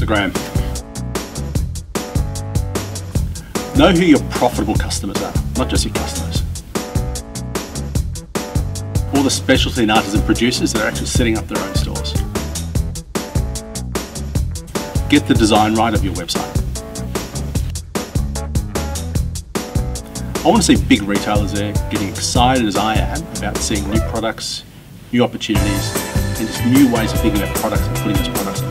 Instagram. Know who your profitable customers are, not just your customers. All the specialty and artisan producers that are actually setting up their own stores. Get the design right of your website. I want to see big retailers there getting excited as I am about seeing new products, new opportunities, and just new ways of thinking about products and putting those products